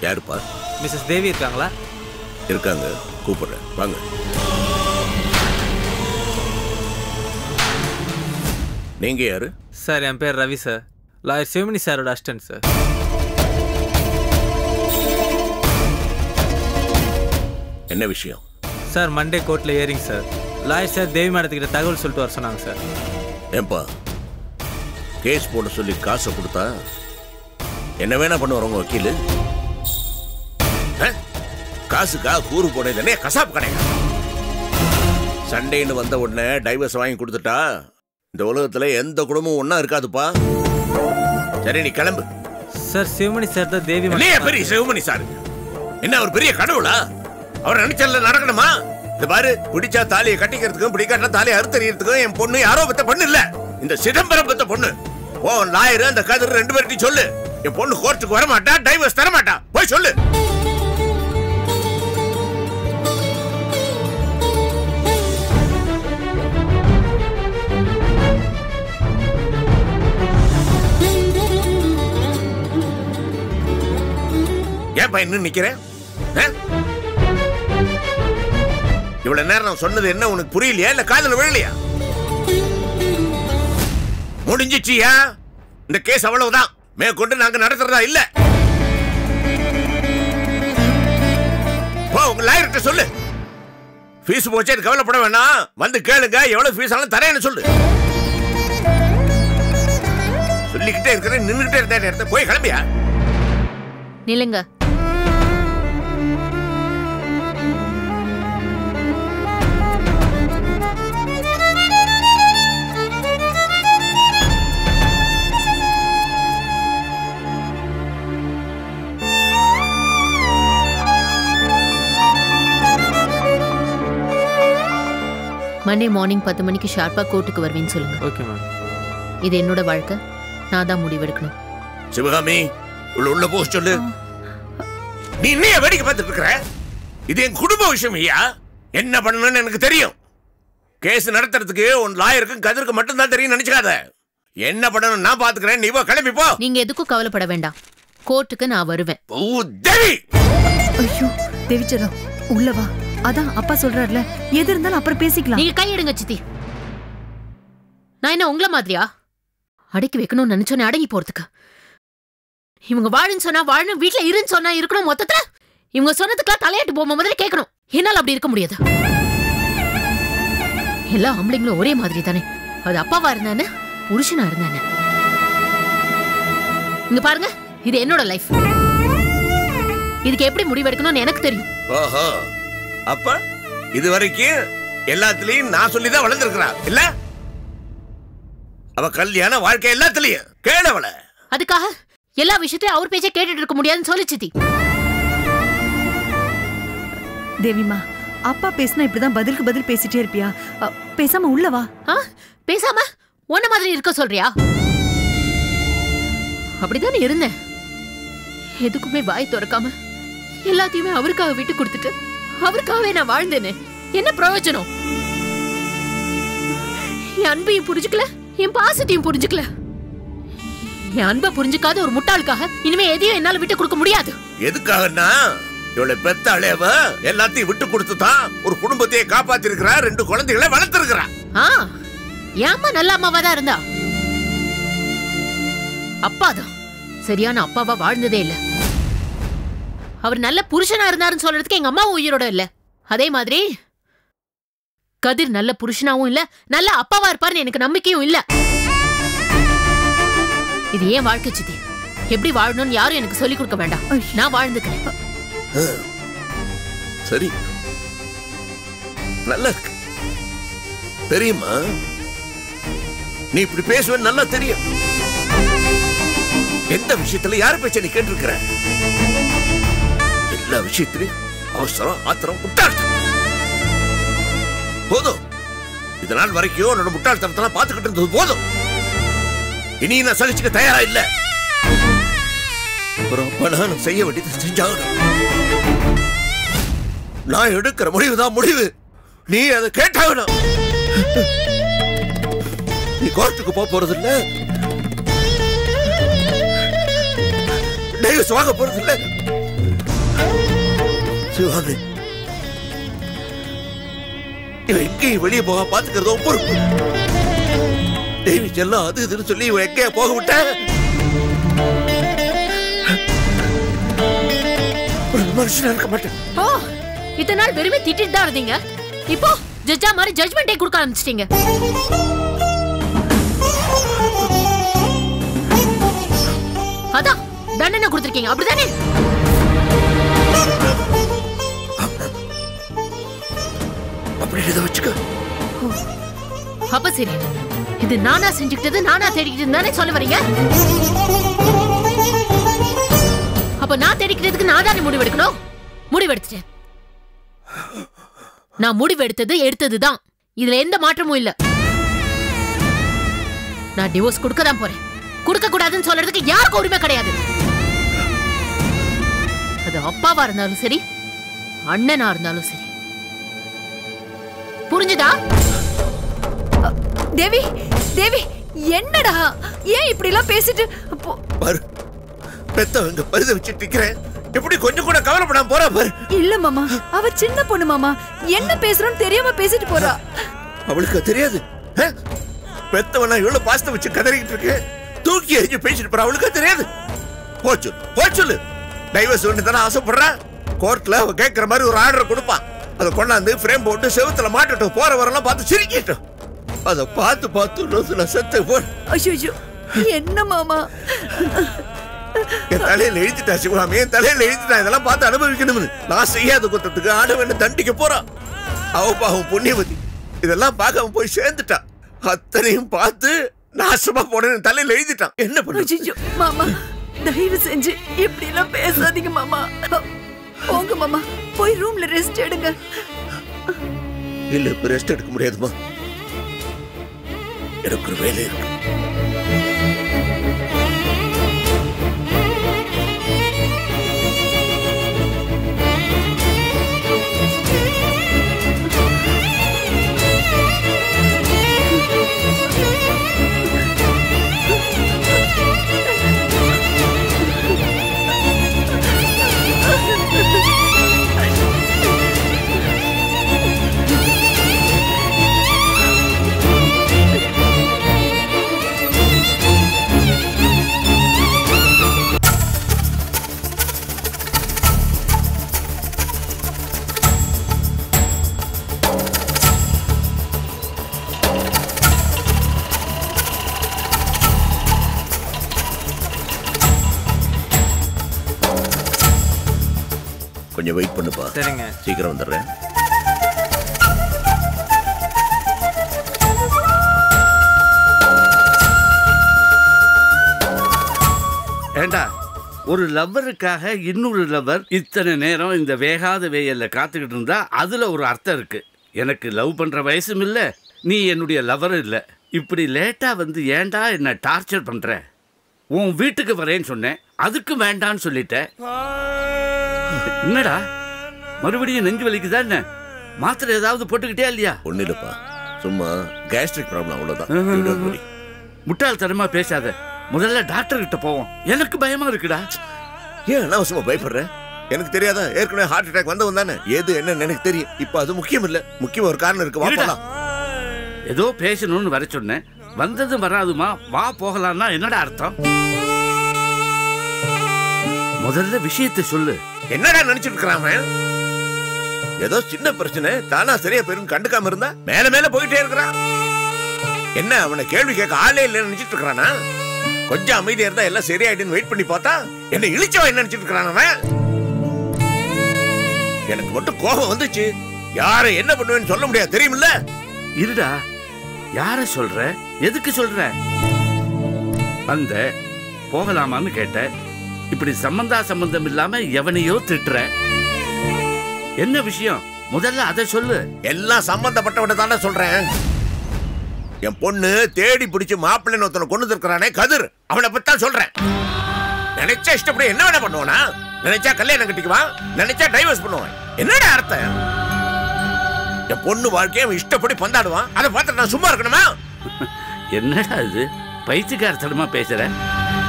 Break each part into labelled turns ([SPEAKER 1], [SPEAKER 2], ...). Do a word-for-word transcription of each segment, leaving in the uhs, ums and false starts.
[SPEAKER 1] யாருப்பா?
[SPEAKER 2] மிஸ்ஸஸ் தேவி இருக்காங்களா?
[SPEAKER 1] இருக்காங்க, கூப்பிடுறேன், வாங்க. நீங்க யாரு?
[SPEAKER 2] சார் என் பேர் ரவி சார், லாயர் சிவமணி சாரோட அசிஸ்டன்ட் சார்.
[SPEAKER 1] என்ன விஷயம்?
[SPEAKER 2] சார் மண்டே கோர்ட்டில் ஏறிங்க சார். லாயர் சார் தேவி மேடத்துக்கிட்ட தகவல் சொல்லிட்டு வர சொன்னாங்க சார்.
[SPEAKER 1] ஏன்பா கேஸ் போட சொல்லி காசை கொடுத்தா என்ன வேணா பண்ணுவார் உங்க வக்கீல்? காசுக்கா கூறு போனே கசாப்பு கிடையாது. சண்டேன்னு வந்த உடனே டைவர்ஸ் வாங்கி கொடுத்துட்டா இந்த உலகத்துல எந்த குடும்பமும் ஒன்னா இருக்காதுப்பா. சரி நீ கிளம்பு.
[SPEAKER 2] சார் சிவமணி சார் தான் தேவி
[SPEAKER 1] பெரிய சிவமணி சார் என்ன அவர் பெரிய கடவுளா? அவர் நினைச்சல நடக்கணுமா? இந்த பாரு, பிடிச்சா தாலியை கட்டிக்கிறதுக்கும் பிடிக்காட்டா தாலியை அறுத்தறியறதுக்கும் என் பொண்ணு யாரோ பத்த பொண்ணு இல்ல, இந்த சிதம்பரம் பத்த பொண்ணு. ஓ லாயர் அந்த கதிர் ரெண்டு பேர்ட்டையும் சொல்லு, என் பொண்ணு கோர்ட்டுக்கு வர மாட்டா, டைவர்ஸ் தர மாட்டா, போய் சொல்லு. ஏன் பையன் நிக்கிறேன்? இவ்வளவு நேரம் நான் சொன்னது என்ன உனக்கு புரியலையா இல்ல காதுல விழலையா? முடிஞ்சிச்சியா? இந்த கேஸ் அவ்வளவுதான், மேற்கொண்டு நாங்க நடத்துறதா இல்ல. போ உங்க லாயர்கிட்ட சொல்லு. ஃபீஸ் போச்சே கவலைப்பட வேணாம், வந்து கேளுங்க, எவ்வளவு ஃபீஸ் ஆனாலும் தரேன்னு சொல்லு. சொல்லிக்கிட்டே இருக்கிறேன், நின்றுகிட்டே இருந்த நேரத்தை போய் கிளம்பியா?
[SPEAKER 3] நில்லுங்க. மண்டே மார்னிங் பத்து மணிக்கு ஷார்ப்பா கோர்ட்டுக்கு வருவேன்னு சொல்லுங்க.
[SPEAKER 2] Okay ma'am.
[SPEAKER 3] இது என்னோட வாழ்க்கை, நான் தான் முடிவெடுக்கணும்.
[SPEAKER 1] சிவகாமி உள்ள உள்ள போ சொல்லு. நீ என்ன வேடிக்கை பார்த்துட்டு இருக்கிற? இது என் குடும்ப விஷயம் ஐயா, என்ன பண்ணணும்னு எனக்கு தெரியும். கேஸ் நடத்துறதுக்கு உன் லாயருக்கும் கதிருக்கு மட்டும் தான் தெரியும் நினைச்சுக்காத. என்ன பண்ணணும் நான் பாத்துக்கிறேன், நீ போ கிளம்பி போ.
[SPEAKER 3] நீங்க எதுக்கும் கவலைப்பட வேண்டாம், கோர்ட்டுக்கு நான் வருவேன்.
[SPEAKER 1] ஓ தேவி!
[SPEAKER 4] ஐயோ தேவிச்சரம் உள்ள வா. அதான் அப்பா சொல்றாருல, எது இருந்தாலும் அப்புறம் பேசிக்கலாம்.
[SPEAKER 3] நீங்க கை எடுங்க சித்தி. நான் என்ன உங்கள மாதிரியா அடக்கி வைக்கணும்னு நினைச்சோன்னே அடங்கி போறதுக்கு? இவங்க வாழுன்னு சொன்னா வாழணும், வீட்டுல இருன்னு சொன்னா இருக்கணும். மொத்தத்துல இவங்க சொன்னதுக்கெல்லாம் தலையாட்டு போக முதல்ல கேட்கணும். என்னால அப்படி இருக்க முடியாது. எல்லா ஆம்பளைங்களும் ஒரே மாதிரி தானே, அது அப்பாவா இருந்தானே புருஷனா இருந்தானே. இங்க பாருங்க, இது என்னோட லைஃப், இதுக்கு எப்படி முடிவெடுக்கணும்னு எனக்கு தெரியும்.
[SPEAKER 1] ஓஹோ, அப்ப இது வரைக்கும் எல்லாத்துலயும் நான் சொல்லிதான் வளர்ந்துருக்கிறா இல்ல? அவ கல்யாண வாழ்க்கை எல்லாத்துலயும் கேளவள.
[SPEAKER 3] அதுக்காக எல்லா விஷயத்தையும் அவர் பேச்ச கேட்டுட்டு இருக்க முடியாதுன்னு சொல்லி சித்தி.
[SPEAKER 4] தேவிமா, அப்பா பேசினா இப்படிதான் பதிலுக்கு பதில் பேசிட்டே இருப்பியா? பேசாம உள்ள வா.
[SPEAKER 3] பேசாம உன்ன மாதிரி இருக்க சொல்றியா? அப்படிதானே இருந்தேன், எதுக்குமே வாய் திறக்காம எல்லாத்தையுமே அவருக்காக விட்டு கொடுத்துட்டு அவருக்காகவே நான் வாழ்ந்தேனே. என்ன பிரயோஜனம்? என் அன்பையும் புரிஞ்சுக்கல, என் பாசத்தையும் புரிஞ்சுக்கல. என் அன்பை புரிஞ்சுக்காத ஒரு முட்டாளுக்காக இனிமே எதையும் என்னால விட்டு கொடுக்க முடியாது.
[SPEAKER 1] எதுக்காகன்னா இவளை பெத்த அளையவ எல்லாத்தையும் விட்டு கொடுத்துதான் ஒரு குடும்பத்தையே காப்பாத்தி இருக்கிறா, ரெண்டு குழந்தைகளை வளர்த்திருக்கிறா.
[SPEAKER 3] என் அம்மா நல்ல அம்மாவா தான் இருந்தா, அப்பாதான் சரியான அப்பாவா வாழ்ந்ததே இல்ல. அவர் நல்ல புருஷனா இருந்தாருன்னு சொல்றதுக்கு எங்க அம்மாவும் உயிரோட இல்ல. அதே மாதிரி கதிர் நல்ல புருஷனாவும் இல்ல, நல்ல அப்பாவா இருப்பாருன்னு எனக்கு நம்பிக்கையும் இல்ல. இது ஏன் வாழ்க்கை சித்தி, எப்படி வாழணும்னு யாரும் எனக்கு சொல்லிக் கொடுக்க வேண்டாம், நான் வாழ்ந்துக்கிறேன்.
[SPEAKER 1] சரி, நல்லா இருக்கு தெரியுமா? நீ இப்படி பேசுவேன்னு நல்லா தெரியும். எந்த விஷயத்துல யாரு பேச்ச நீ கேட்டிருக்கிற? எல்லா விஷயத்திலும் அவசரம், ஆத்திரம், முட்டாள்தனம். போதும், இதனால் வரைக்கும் உன்னோட முட்டாள்தனத்தெல்லாம் பார்த்துக்கிட்டு இருந்தது போதும். இனி நான் சகிச்சுக்க தயாரா இல்ல. நான் செய்ய வேண்டியது செஞ்சாகணும். நான் எடுக்கிற முடிவுதான் முடிவு, நீ அதை கேட்டாகணும். நீ கோர்ட்டுக்கு போக போறது இல்ல, டைவர்ஸ் வாங்க போறது இல்ல, சிவாமி, இவன் எங்கேயும் வெளியே போக பாத்துக்கிறதோ பொறுப்பு. தேவி செல்லம் அது இதுன்னு சொல்லி இவன் எங்கேயா போக விட்ட ஒரு மனுஷனா இருக்க மாட்டேன்.
[SPEAKER 3] ஓ, இத்தனை நாள் வெறுமே திட்டிட்டு தான் இருந்தீங்க, இப்போ ஜட்ஜா மாதிரி ஜட்ஜ்மெண்டே கொடுக்க ஆரம்பிச்சிட்டீங்க. அதான் தண்டனை கொடுத்திருக்கீங்க, அப்படிதானே?
[SPEAKER 1] அப்படி இதை வச்சுக்க.
[SPEAKER 3] அப்ப சரி, இது நானா செஞ்சுக்கிட்டது, நானா தேடிக்கிட்டு தானே சொல்ல வரீங்க? அப்ப நான் தேடிக்கிட்டதுக்கு நான் தானே முடிவெடுக்கணும். முடிவெடுத்துட்டேன். நான் முடிவெடுத்தது எடுத்ததுதான், இதுல எந்த மாற்றமும் இல்ல. நான் டிவோர்ஸ் கொடுக்க தான் போறேன். கொடுக்க கூடாதுன்னு சொல்றதுக்கு யாருக்கும் உரிமை கிடையாது. அது அப்பாவா இருந்தாலும் சரி, அண்ணனா இருந்தாலும் சரி. புரிஞ்சுதா?
[SPEAKER 4] தேவி, தேவி, என்னடா ஏன் இப்படி எல்லாம் பேசிட்டு
[SPEAKER 1] பாரு, பெத்தவங்க பரித வச்சுட்டு இருக்கிறேன், எப்படி கொஞ்சம் கூட கவலைப்படாம போறா பாரு.
[SPEAKER 4] இல்ல மாமா, அவ சின்ன பொண்ணு மாமா, என்ன பேசுறோம்னு தெரியாம பேசிட்டு போறா.
[SPEAKER 1] அவளுக்கு தெரியாது. பெத்தவனா இவ்வளவு பாசத்தை வச்சு கதறிக்கிட்டு இருக்கு, தூக்கி எறிஞ்சு பேசிட்டு போறா. அவளுக்கு தெரியாது. போச்சு போச்சு, டைவர்ஸ் ஒன்று தானே ஆசைப்படுறா. கோர்ட்ல அவ கேட்கிற மாதிரி ஒரு ஆர்டர் கொடுப்பான். அதை கொண்டாந்து ஃப்ரேம் போட்டு செவுத்துல மாட்டட்டும், போற வரலாம் பார்த்து சிரிக்கட்டும். அதை பார்த்து பார்த்து செத்து போ.
[SPEAKER 4] ஐயோ, என்ன மாமா?
[SPEAKER 1] என் தலையில எழுதிட்டா சிவகாமி, என் தலையில எழுதிட்டா. இதெல்லாம் பார்த்து அனுபவிக்கணும்னு. நான் செய்யாத குத்தத்துக்கு ஆடவன் தண்டிக்க போறான். அவ பாவம் புண்ணியவதி, இதெல்லாம் பார்க்காம போய் சேர்ந்துட்டா. அத்தனையும் பார்த்து நாசமா போன தலையில எழுதிட்டான். என்ன பண்ண
[SPEAKER 4] மாமா? தயவு செஞ்சு இப்படி எல்லாம் பேசாதீங்க மாமா. போங்க மாமா, போய் ரூம்ல ரெஸ்ட் எடுங்க.
[SPEAKER 1] இல்ல, இப்ப ரெஸ்ட் எடுக்க முடியாதுமா. எனக்கு ஒரு வேலை இருக்கு. கொஞ்சம் வெயிட் பண்ணுப்பா.
[SPEAKER 2] சரிங்க,
[SPEAKER 1] சீக்கிரம் வந்துடுறேன்.
[SPEAKER 5] ஏண்டா, ஒரு லவ்வருக்காக இன்னொரு லவ்வர் இத்தனை நேரம் இந்த வேகாத வேயல்ல காத்துக்கிட்டு இருந்தா அதுல ஒரு அர்த்தம் இருக்கு. எனக்கு லவ் பண்ற வயசும் இல்லை, நீ என்னுடைய லவ்வரும் இல்லை. இப்படி லேட்டா வந்து ஏண்டா என்ன டார்ச்சர் பண்ற? உன் வீட்டுக்கு வரேன்னு சொன்னேன், அதுக்கு வேண்டான்னு சொல்லிட்ட. என்னடா மறுபடியும் நெஞ்சு வலிக்குதா என்ன? மாத்திரை ஏதாவது போட்டுக்கிட்டே இல்லையா?
[SPEAKER 1] ஒண்ணு இல்லப்பா, சும்மா கேஸ்ட்ரிக் ப்ராப்ளம், அவ்வளவுதான்.
[SPEAKER 5] முட்டாள்தனமா பேசாத. முதல்ல டாக்டர் கிட்ட போவோம். எனக்கு பயமா இருக்குடா.
[SPEAKER 1] ஏன் அனாவசியமா பயப்படுற? எனக்கு தெரியாதா? ஏற்கனவே ஹார்ட் அட்டாக் வந்தவன் தானே. எது என்ன எனக்கு தெரியும். இப்ப அது முக்கியம் இல்ல, முக்கியம் ஒரு காரணம் இருக்கு. வா போலாம்.
[SPEAKER 5] ஏதோ பேசணும்னு வர சொன்னேன், வந்ததும் வராதுமா வா போகலாம்னா என்னடா அர்த்தம்? முதல்ல விஷயத்தை சொல்லு.
[SPEAKER 1] என்னடா நினைச்சிட்டு இருக்கிறான்? ஏதோ சின்ன பிரச்சனை தானா சரியா பெரும் கண்டுக்காம இருந்தா மேல மேல போயிட்டே இருக்கிறான். என்ன அவனை கேள்வி கேட்க ஆளே இல்லைன்னு நினைச்சிட்டு இருக்கிறானா? கொஞ்சம் அமைதியா இருந்தா எல்லாம் சரியாயிடுன்னு வெயிட் பண்ணி பார்த்தா என்ன இழிச்சவன் என்ன நினைச்சிட்டு இருக்கிறான் அவன். எனக்கு மட்டும் கோபம் வந்துச்சு. யாரை என்ன பண்ணுவேன்னு சொல்ல முடியாது, தெரியுமில்ல?
[SPEAKER 5] இருடா, யார சொல்ற? எதுக்கு சொல்ற? அந்த போகலாமான்னு கேட்ட, இப்படி சம்பந்தா சம்பந்தம் இல்லாம எவனையோ திட்டுற. என்ன விஷயம்? முதல்ல அதை சொல்லு.
[SPEAKER 1] எல்லாம் சம்பந்தப்பட்டவன தானே சொல்றேன். என் பொண்ணு தேடி பிடிச்சு மாப்பிள்ளைன்னு ஒருத்தனை கொண்டு இருக்கிறானே கதிர், அவனை பத்தி சொல்றேன். நினைச்சா இஷ்டப்படி என்ன வேணா பண்ணுவானா? நினைச்சா கல்யாணம் கட்டிக்குவான், நினைச்சா டைவர்ஸ் பண்ணுவான். என்னடா அர்த்தம்? என் பொண்ணு வாழ்க்கையை அவன் இஷ்டப்படி பந்தாடுவான். அதை பார்த்து நான் சும்மா இருக்கணுமா?
[SPEAKER 5] என்னடா இது பைத்தியக்காரத்தனமா பேசுற?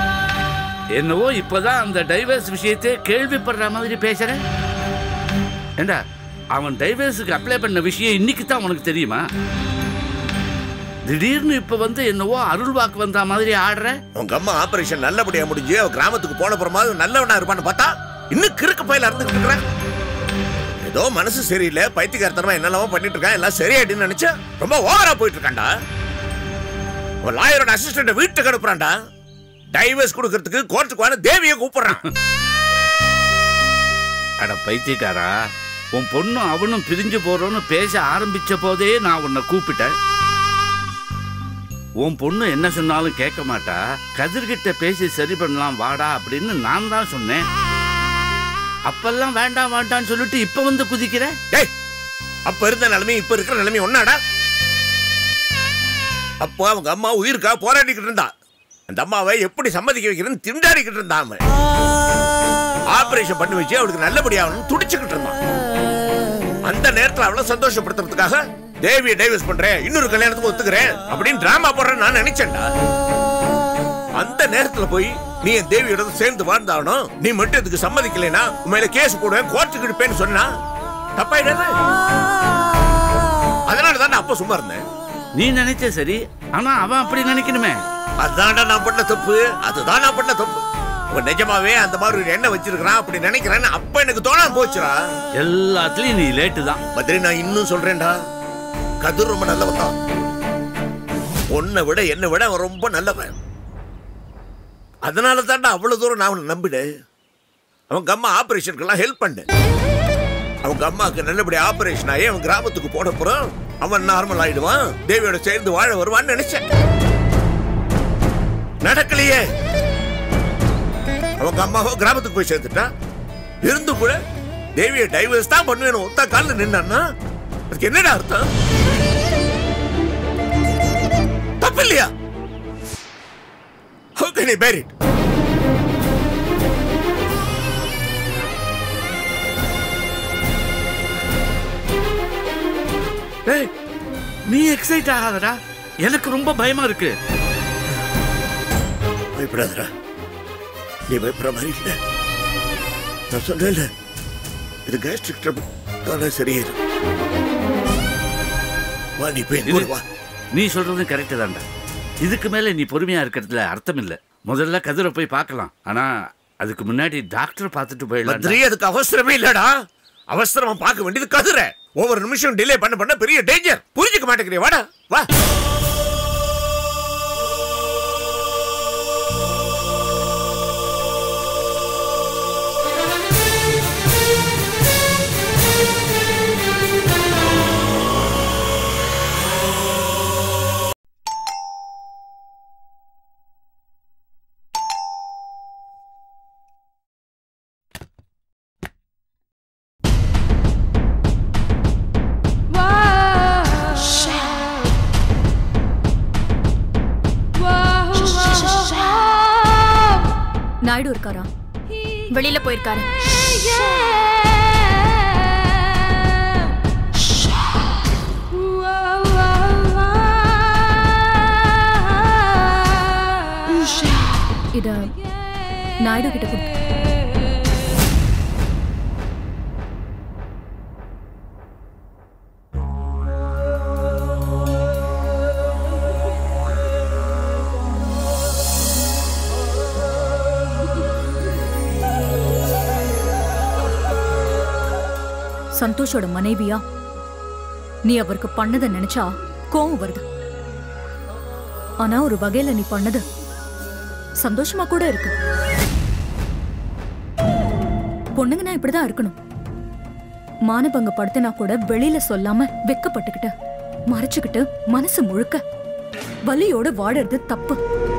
[SPEAKER 5] என்னவோ இப்பதான் அந்த டைவர்ஸ் விஷயத்தை கேள்விப்படுற மாதிரி பேசுற. ஏண்டா அவன் டைவர்ஸுக்கு அப்ளை பண்ண விஷயம் இன்னைக்கு தான் உனக்கு தெரியுமா? திடீர்னு இப்ப வந்து என்னவோ அருள் வாக்கு வந்த மாதிரி ஆடுற.
[SPEAKER 1] உங்க அம்மா ஆபரேஷன் நல்லபடியா முடிஞ்சு அவ கிராமத்துக்கு போன புறமாவது நல்லவனா இருப்பான்னு பார்த்தா இன்னும் கிறுக்கு பயில இருந்துட்டு இருக்கிறேன். ஏதோ மனசு சரியில்லை, பைத்தியக்காரத்தனமா என்னெல்லாம் பண்ணிட்டு இருக்கான், எல்லாம் சரியாயிடுன்னு நினைச்சா ரொம்ப ஓவரா போயிட்டு இருக்காண்டா. ஒரு லாயரோட அசிஸ்டன்ட் வீட்டுக்கு அனுப்புறான்டா. டைவர்ஸ் கொடுக்கறதுக்கு கோர்ட்டுக்கு வான தேவியை கூப்பிடுறான்.
[SPEAKER 5] அட பைத்தியக்காரா, உன் பொண்ணும் அவனும் பிரிஞ்சு போறோன்னு பேச ஆரம்பிச்ச போதே நான் உன்னை கூப்பிட்டேன். உன் பொண்ணு என்ன சொன்னாலும் கேட்க மாட்டா. கதிர்கிட்ட பேசி சரி பண்ணலாம் வாடா அப்படின்னு நான் தான் சொன்னேன். அப்பெல்லாம் வேண்டாம் வேண்டான்னு சொல்லிட்டு இப்ப வந்து குதிக்கிற.
[SPEAKER 1] டேய், அப்ப இருந்த நிலைமை இப்ப இருக்கிற நிலைமை ஒன்னாடா? அப்போ அவங்க அம்மா உயிருக்கா போராடிக்கிட்டு இருந்தா. அந்த அம்மாவை எப்படி சம்மதிக்க வைக்கிறேன்னு திண்டாடிக்கிட்டு இருந்தாம. ஆபரேஷன் பண்ணி வச்சு அவளுக்கு நல்லபடியாகணும் துடிச்சுக்கிட்டு இருந்தான். அந்த நேரத்தில் அவளை சந்தோஷப்படுத்துறதுக்காக தேவியை டைவர்ஸ் பண்றேன், இன்னொரு கல்யாணத்துக்கு ஒத்துக்கிறேன் அப்படின்னு டிராமா போடுறேன்னு நான் நினைச்சேன்டா. அந்த நேரத்துல போய் நீ என் தேவியோட சேர்ந்து வாழ்ந்தாவணும், நீ மட்டும் இதுக்கு சம்மதிக்கலைன்னா உண்மையில கேஸ் போடுவேன், கோர்ட்டுக்கு எடுப்பேன்னு சொன்னா தப்பாயிடாது. அதனாலதான் நான் அப்ப சும்மா இருந்தேன்.
[SPEAKER 5] நீ நினைச்ச சரி, ஆனா அவன் அப்படி நினைக்கணுமே.
[SPEAKER 1] அதுதான்டா நான் பண்ண தப்பு. அதுதான் நான் பண்ண தப்பு. அவன் நிஜமாவே அந்த மாதிரி ஒரு எண்ணெய் வச்சிருக்கிறான் அப்படி நினைக்கிறேன்னு அப்ப எனக்கு தோணாம போச்சுடா.
[SPEAKER 5] எல்லாத்துலயும் நீ லேட்டு தான்.
[SPEAKER 1] பத்ரி, நான் இன்னும் சொல்றேன்டா, கதிர் ரொம்ப நல்லவன் தான். உன்னை விட என்னை விட அவன் ரொம்ப நல்லவன். அதனால தான்டா அவ்வளவு தூரம் நான் அவனை நம்பினேன். அவங்க அம்மா ஆபரேஷனுக்கெல்லாம் ஹெல்ப் பண்ணேன். அவங்க அம்மாவுக்கு நல்லபடி ஆபரேஷன் ஆகி அவன் கிராமத்துக்கு போன அப்புறம் அவன் நார்மல் ஆயிடுவான், தேவியோட சேர்ந்து வாழ வருவான்னு நினைச்சேன். நடக்கலையே. அவங்க அம்மாவோ கிராமத்துக்கு போய் சேர்ந்துட்டா. இருந்து கூட தேவியை டைவர்ஸ் தான் பண்ணுவேன் ஒத்த காலில் நின்னா அதுக்கு என்னடா அர்த்தம்? தப்பு இல்லையா? How can I bear it?
[SPEAKER 5] ஏய், நீ எக்ஸைட் ஆகாதடா, எனக்கு ரொம்ப பயமா இருக்கு.
[SPEAKER 1] பயப்படாதடா, நீ பயப்படுற மாதிரி இல்லை. நான் சொன்னேன்ல, இது கேஸ்ட்ரிக் ட்ரபிள் தானே சரியாயிடும். வா, நீ போய் எங்க வா.
[SPEAKER 5] நீ சொல்றது கரெக்ட் தான்டா. இதுக்கு மேல நீ பொறுமையா இருக்கிறதுல அர்த்தம் இல்ல. முதல்ல கதிரை போய் பார்க்கலாம், ஆனா அதுக்கு முன்னாடி டாக்டர் பார்த்துட்டு போயிடலாம்.
[SPEAKER 1] அதுக்கு அவசரமே இல்லடா. அவசரமா பார்க்க வேண்டியது கதிரை. ஒவ்வொரு நிமிஷம் டிலே பண்ண பண்ண பெரிய டேஞ்சர். புரிஞ்சுக்க மாட்டேங்கிறீ. வாடா வா.
[SPEAKER 4] நாயுடு இருக்காரா? வெளியில போயிருக்காரு. இத நாயுடு கிட்ட கொடு. சந்தோஷோட மனைவியா நீ அவருக்கு பண்ணத நினைச்சா கோவம் வருது. ஆனா ஒரு வகையில நீ பண்ணது சந்தோஷமா கூட இருக்கு. பொண்ணுங்கன்னா இப்படிதான் இருக்கணும். மானபங்க படுத்தினா கூட வெளியில சொல்லாம வெக்கப்பட்டுக்கிட்டு மறைச்சுக்கிட்டு மனசு முழுக்க வலியோட வாழறது தப்பு.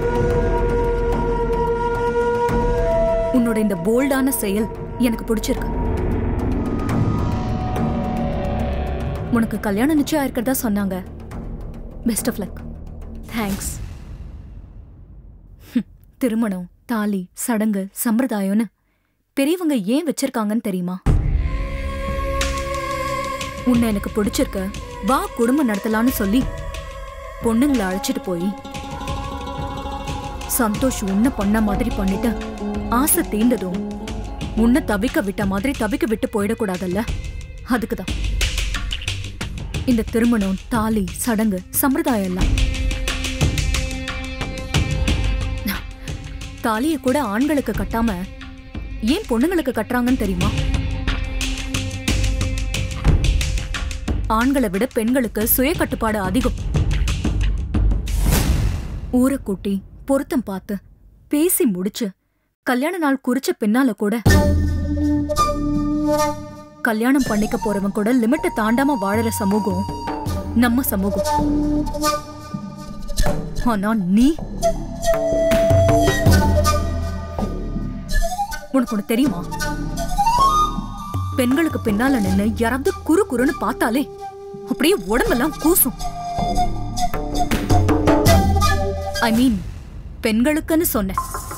[SPEAKER 4] உன்னோட இந்த போல்டான செயல் எனக்கு பிடிச்சிருக்கு. உனக்கு கல்யாணம் நிச்சயம் இருக்கிறதா சொன்னாங்க. Best of luck. தேங்க்ஸ். திருமணம், தாலி, சடங்கு, சம்பிரதாயம்னு பெரியவங்க ஏன் வச்சிருக்காங்கன்னு தெரியுமா? உன்னை எனக்கு பிடிச்சிருக்க, வா குடும்பம் நடத்தலான்னு சொல்லி பொண்ணுங்களை அழைச்சிட்டு போய் சந்தோஷ் உன்னை பண்ண மாதிரி பண்ணிட்டு ஆசை தீண்டதும் உன்னை தவிக்க விட்ட மாதிரி தவிக்க விட்டு போயிடக்கூடாதல்ல. அதுக்குதான் இந்த திருமணம், தாலி, சடங்கு, சம்பிரதாயம் எல்லாம். தாலியை கூட ஆண்களுக்கு கட்டாம ஏன் பொண்ணுங்களுக்கு கட்டுறாங்கன்னு தெரியுமா? ஆண்களை விட பெண்களுக்கு சுய கட்டுப்பாடு அதிகம். ஊரை கூட்டி பொருத்தம் பார்த்து பேசி முடிச்சு கல்யாண நாள் குறிச்ச பின்னால கூட கல்யாணம் பண்ணிக்க போறவன் கூட லிமிட்டை தாண்டாம வாழற சமூகம் நம்ம சமூகம். ஆனா நீ, உனக்கு ஒண்ணு தெரியுமா? பெண்களுக்கு பின்னால நின்னு யாராவது குறு குறுன்னு பார்த்தாலே அப்படியே உடம்பெல்லாம் கூசும். ஐ மீன் பெண்களுக்குன்னு சொன்ன.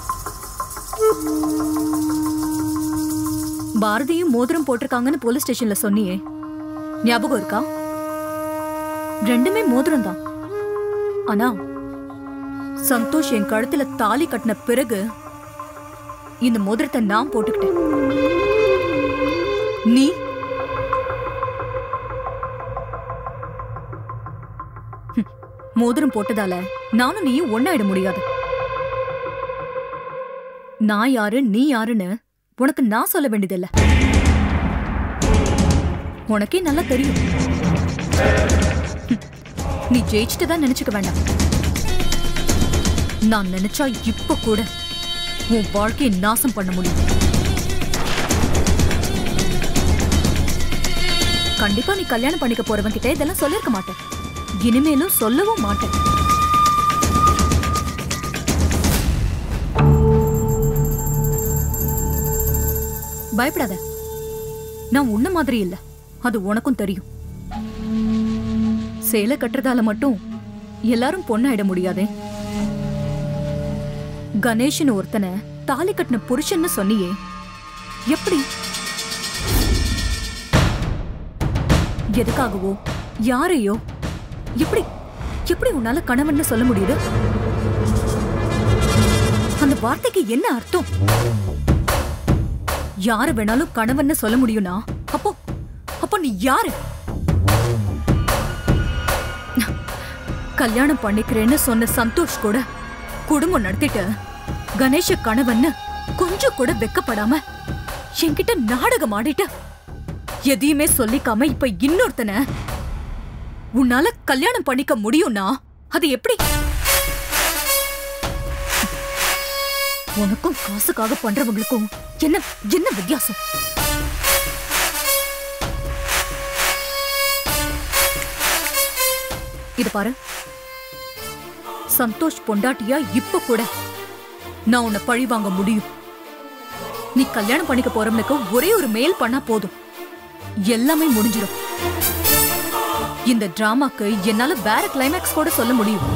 [SPEAKER 4] பாரதியும் மோதிரம் போட்டிருக்காங்கன்னு போலீஸ் ஸ்டேஷன்ல சொன்னியே, ஞாபகம் இருக்கா? ரெண்டுமே மோதிரம் தான். ஆனா சந்தோஷ் என் கழுத்துல தாலி கட்டின பிறகு இந்த மோதிரத்தை நான் போட்டுக்கிட்டேன். நீ மோதிரம் போட்டதால நானும் நீயும் ஒன்னாயிட முடியாது. நான் யாரு நீ யாருன்னு உனக்கு நான் சொல்ல வேண்டியதில்லை. உனக்கே நல்லா தெரியும். நீ ஜெயிச்சுட்டு தான் நினைச்சுக்க வேண்டாம். நான் நினைச்சா இப்ப கூட உன் வாழ்க்கையை நாசம் பண்ண முடியும். கண்டிப்பா நீ கல்யாணம் பண்ணிக்க போறவன் கிட்ட இதெல்லாம் சொல்லிருக்க மாட்டேன். இனிமேலும் சொல்லவும் மாட்டேன். பயப்படாத. நான் உன்ன மாதிரி இல்ல, அது உனக்கும் தெரியும். சேலை கட்டுறதால மட்டும் எல்லாரும் பொண்ணாயிட முடியாதே. கணேஷன் ஒருத்தனை தாலி கட்டின புருஷன்னு சொன்னியே, எப்படி? எதுக்காகவோ யாரையோ எப்படி எப்படி உன்னால கணவன்னு சொல்ல முடியுது? அந்த வார்த்தைக்கு என்ன அர்த்தம்? யாரு வேணாலும் கணவன்னு சொல்ல முடியும்னா அப்போ அப்போ நீ யாரு? கல்யாணம் பண்ணிக்கிறேன்னு சொன்ன சந்தோஷ் கூட குடும்பம் நடத்திட்டு கணேஷ கணவன்னு கொஞ்சம் கூட வெக்கப்படாம என்கிட்ட நாடகம் ஆடிட்டு எதையுமே சொல்லிக்காம இப்ப இன்னொருத்தனை உன்னால கல்யாணம் பண்ணிக்க முடியும்னா அது எப்படி? உனக்கும் காசுக்காக பண்றவங்களுக்கும் என்ன என்ன வித்தியாசம்? இது பாரு, சந்தோஷ் பொண்டாட்டியா இப்ப கூட நான் உன்னை பழி வாங்க முடியும். நீ கல்யாணம் பண்ணிக்க போறவனுக்கு ஒரே ஒரு மெயில் பண்ணா போதும், எல்லாமே முடிஞ்சிடும். இந்த டிராமாக்கு என்னால வேற கிளைமேக்ஸ் கூட சொல்ல முடியும்.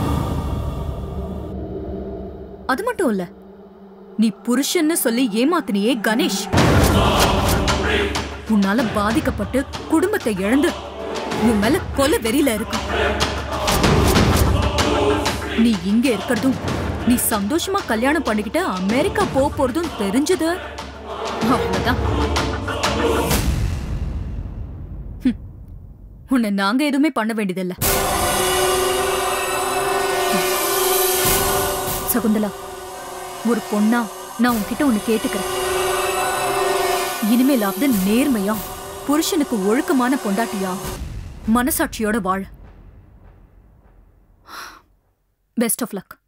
[SPEAKER 4] அது மட்டும் இல்ல, நீ புருஷன்னு சொல்லி ஏமாத்தினியே கணேஷ், உன்னால பாதிக்கப்பட்டு குடும்பத்தை இழந்து உன் மேல கொலை வெறியில இருக்கு. நீ இங்க இருக்கிறதும் நீ சந்தோஷமா கல்யாணம் பண்ணிக்கிட்டு அமெரிக்கா போக போறதும் தெரிஞ்சது அவ்வளவுதான். உன்னை நாங்க எதுவுமே பண்ண வேண்டியதில்லை. சகுந்தலா, ஒரு பொண்ணா நான் உன்கிட்ட ஒண்ணு கேட்டுக்கிறேன். இனிமேலாவது நேர்மையா புருஷனுக்கு ஒழுக்கமான பொண்டாட்டியா மனசாட்சியோட வாழ. Best of luck.